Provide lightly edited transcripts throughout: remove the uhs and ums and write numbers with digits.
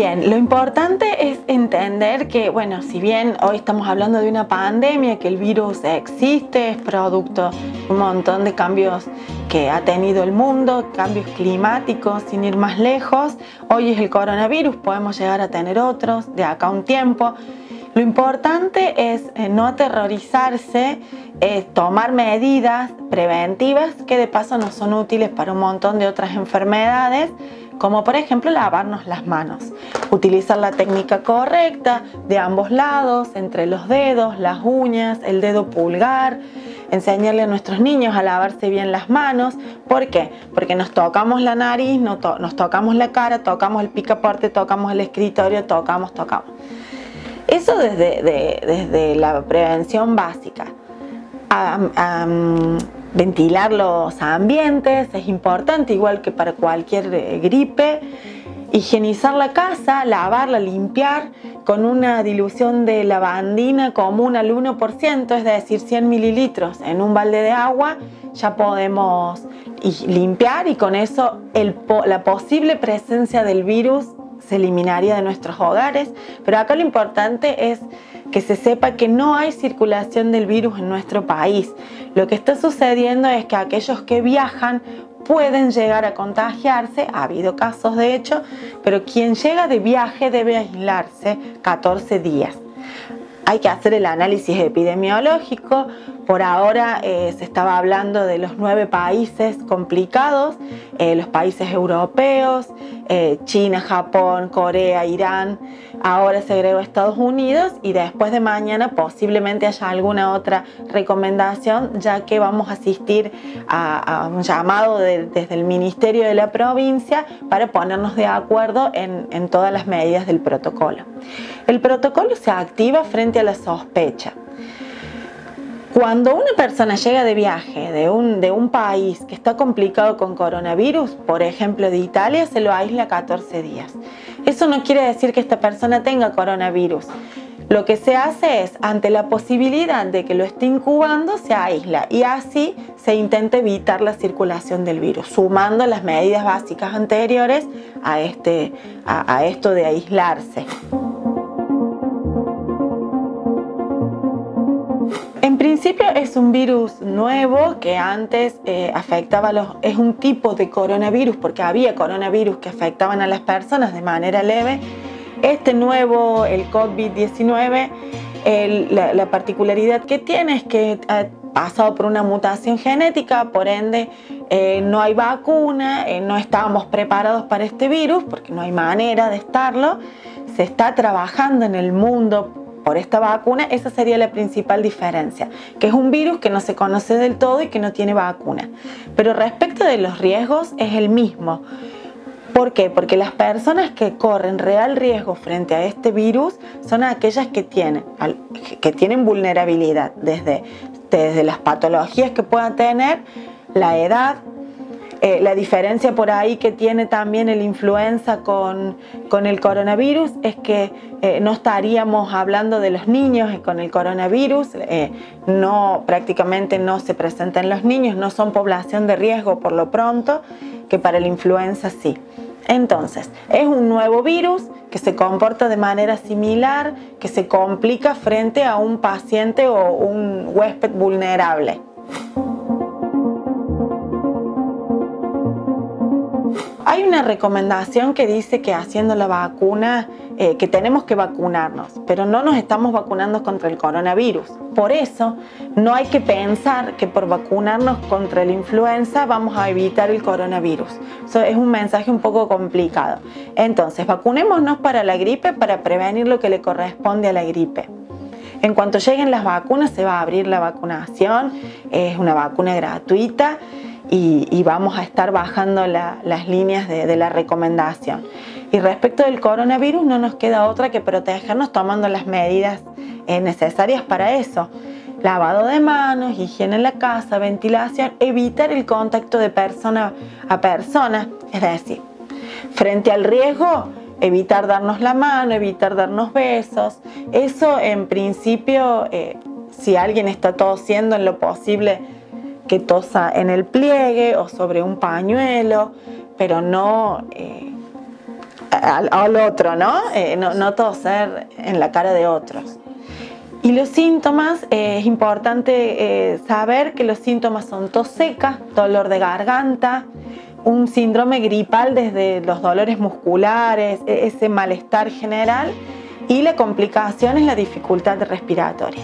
Bien, lo importante es entender que, bueno, si bien hoy estamos hablando de una pandemia, que el virus existe, es producto de un montón de cambios que ha tenido el mundo, cambios climáticos, sin ir más lejos, hoy es el coronavirus, podemos llegar a tener otros de acá a un tiempo. Lo importante es no aterrorizarse, tomar medidas preventivas que de paso nos son útiles para un montón de otras enfermedades, como por ejemplo lavarnos las manos, utilizar la técnica correcta de ambos lados, entre los dedos, las uñas, el dedo pulgar, enseñarle a nuestros niños a lavarse bien las manos. ¿Por qué? Porque nos tocamos la nariz, nos tocamos la cara, tocamos el picaporte, tocamos el escritorio, tocamos. Eso desde la prevención básica. Ventilar los ambientes es importante, igual que para cualquier gripe. Higienizar la casa, lavarla, limpiar con una dilución de lavandina común al 1%, es decir, 100 mililitros en un balde de agua, ya podemos limpiar y con eso la posible presencia del virus se eliminaría de nuestros hogares. Pero acá lo importante es que se sepa que no hay circulación del virus en nuestro país. Lo que está sucediendo es que aquellos que viajan pueden llegar a contagiarse, ha habido casos de hecho, pero quien llega de viaje debe aislarse 14 días. Hay que hacer el análisis epidemiológico. Por ahora se estaba hablando de los 9 países complicados, los países europeos, China, Japón, Corea, Irán. Ahora se agregó Estados Unidos y después de mañana posiblemente haya alguna otra recomendación, ya que vamos a asistir a un llamado desde el Ministerio de la provincia para ponernos de acuerdo en todas las medidas del protocolo. El protocolo se activa frente a la sospecha. Cuando una persona llega de viaje de un país que está complicado con coronavirus, por ejemplo de Italia, se lo aísla 14 días. Eso no quiere decir que esta persona tenga coronavirus. Lo que se hace es, ante la posibilidad de que lo esté incubando, se aísla y así se intenta evitar la circulación del virus, sumando las medidas básicas anteriores a esto de aislarse. En principio es un virus nuevo que antes afectaba es un tipo de coronavirus, porque había coronavirus que afectaban a las personas de manera leve. Este nuevo, el COVID-19, la particularidad que tiene es que ha pasado por una mutación genética, por ende no hay vacuna, no estábamos preparados para este virus porque no hay manera de estarlo. Se está trabajando en el mundo por esta vacuna. Esa sería la principal diferencia, que es un virus que no se conoce del todo y que no tiene vacuna. Pero respecto de los riesgos es el mismo. ¿Por qué? Porque las personas que corren real riesgo frente a este virus son aquellas que tienen vulnerabilidad, desde las patologías que puedan tener, la edad. La diferencia por ahí que tiene también el influenza con el coronavirus es que no estaríamos hablando de los niños con el coronavirus, prácticamente no se presenta en los niños, no son población de riesgo por lo pronto, que para la influenza sí. Entonces, es un nuevo virus que se comporta de manera similar, que se complica frente a un paciente o un huésped vulnerable. Hay una recomendación que dice que haciendo la vacuna, que tenemos que vacunarnos, pero no nos estamos vacunando contra el coronavirus. Por eso no hay que pensar que por vacunarnos contra la influenza vamos a evitar el coronavirus. Eso es un mensaje un poco complicado. Entonces, vacunémonos para la gripe, para prevenir lo que le corresponde a la gripe. En cuanto lleguen las vacunas, se va a abrir la vacunación, es una vacuna gratuita. Y vamos a estar bajando las líneas de la recomendación. Y respecto del coronavirus no nos queda otra que protegernos tomando las medidas necesarias para eso. Lavado de manos, higiene en la casa, ventilación, evitar el contacto de persona a persona, es decir, frente al riesgo, evitar darnos la mano, evitar darnos besos. Eso en principio, si alguien está tosiendo, en lo posible que tosa en el pliegue o sobre un pañuelo, pero no al otro, ¿no? No toser en la cara de otros. Y los síntomas, es importante saber que los síntomas son tos seca, dolor de garganta, un síndrome gripal desde los dolores musculares, ese malestar general, y la complicación es la dificultad respiratoria.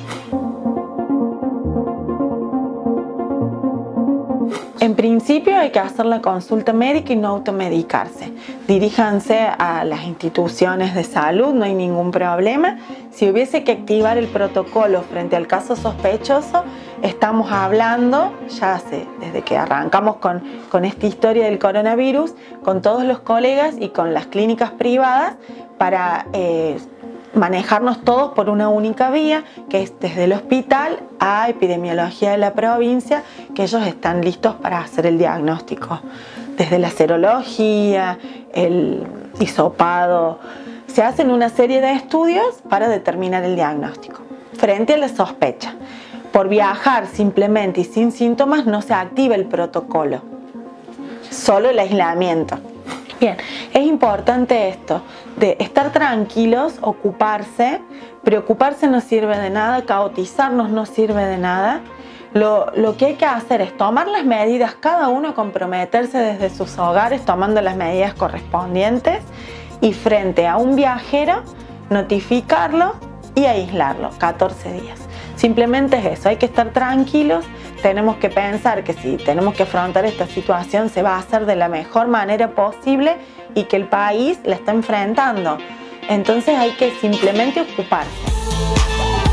En principio hay que hacer la consulta médica y no automedicarse. Diríjanse a las instituciones de salud, no hay ningún problema. Si hubiese que activar el protocolo frente al caso sospechoso, estamos hablando, desde que arrancamos con esta historia del coronavirus, con todos los colegas y con las clínicas privadas para manejarnos todos por una única vía, que es desde el hospital a epidemiología de la provincia, que ellos están listos para hacer el diagnóstico. Desde la serología, el hisopado, se hacen una serie de estudios para determinar el diagnóstico. Frente a la sospecha, por viajar simplemente y sin síntomas no se activa el protocolo, solo el aislamiento. Bien, es importante esto, de estar tranquilos, ocuparse. Preocuparse no sirve de nada, caotizarnos no sirve de nada. Lo que hay que hacer es tomar las medidas, cada uno comprometerse desde sus hogares tomando las medidas correspondientes, y frente a un viajero notificarlo y aislarlo 14 días. Simplemente es eso, hay que estar tranquilos. Tenemos que pensar que si tenemos que afrontar esta situación se va a hacer de la mejor manera posible y que el país la está enfrentando. Entonces hay que simplemente ocuparse.